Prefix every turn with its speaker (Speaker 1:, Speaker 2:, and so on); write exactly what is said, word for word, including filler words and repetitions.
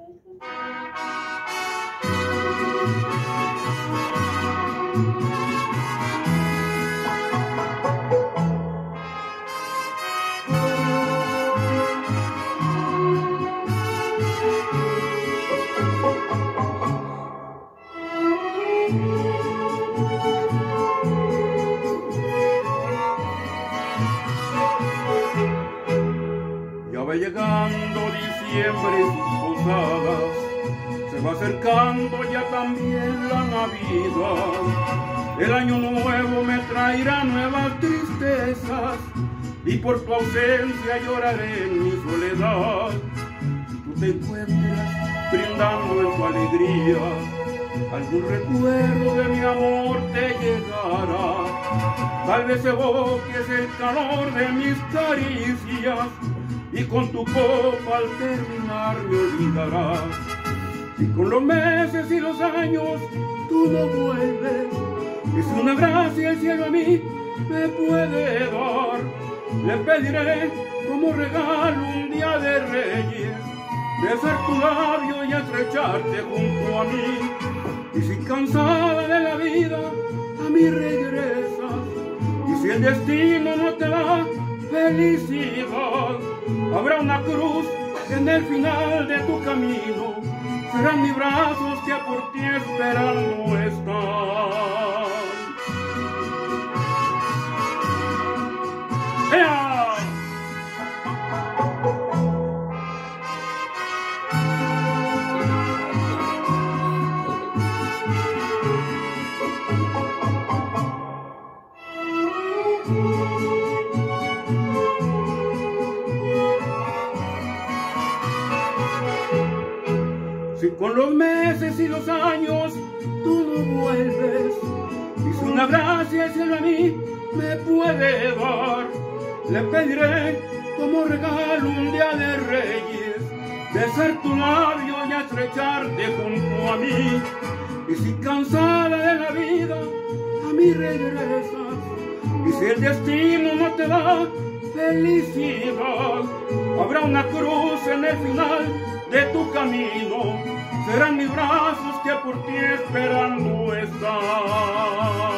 Speaker 1: Ya va llegando diciembre y sus posadas, se va acercando ya también la Navidad. El año nuevo me traerá nuevas tristezas y por tu ausencia lloraré en mi soledad. Si tú te encuentras brindando en tu alegría, algún recuerdo de mi amor te llegará. Tal vez evoques el calor de mis caricias y con tu copa al terminar me olvidarás. Si con los meses y los años tú no vuelves, es una gracia el cielo a mí me puede dar. Le pediré como regalo un día de reyes, besar tu labio y estrecharte junto a mí. Y si cansada de la vida a mí regresas, y si el destino no te da felicidad, habrá una cruz en el final de tu camino, serán mis brazos que por ti esperando están. ¡Ea! Si con los meses y los años tú no vuelves, y si una gracia el cielo a mí me puede dar, le pediré como regalo un día de reyes, besar tu labio y estrecharte junto a mí. Y si cansada de la vida a mí regresas, y si el destino no te da felicidad, habrá una cruz en el final de tu camino, serán mis brazos que por ti esperando están.